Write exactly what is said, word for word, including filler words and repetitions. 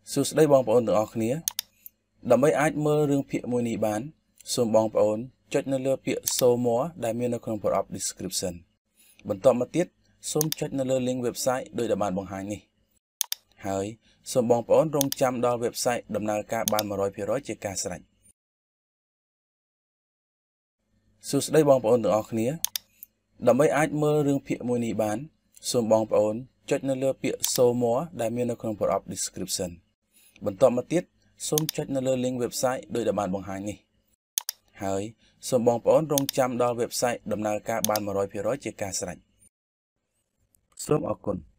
សួស្តីបងប្អូនទាំងអស់គ្នាដើម្បីអាចមើលរឿងភាគមួយនេះបានសូមបងប្អូនចុចនៅលើពាក្យ Show More ដែលមាននៅក្នុងប្រអប់ description បន្ទាប់មកទៀតសូមចុចនៅលើ link website ដោយដែលបានបង្ហាញនេះហើយសូមបងប្អូនរងចាំដល់ website ដំណើរការបាន one hundred percent ជាការស្រេចសួស្តីបងប្អូនទាំងអស់គ្នាដើម្បីអាចមើលរឿងភាគមួយនេះបានសូមបងប្អូនចុចនៅលើពាក្យ Show More ដែលមាននៅក្នុងប្រអប់ description បន្ទាប់មកទៀតសូមចុចនៅលើ link website ដោយដែលបានបង្ហាញនេះហើយសូមបងប្អូនរងចាំដល់ website ដំណើរការបាន one hundred percent ជាការស្រេចសូមអរគុណ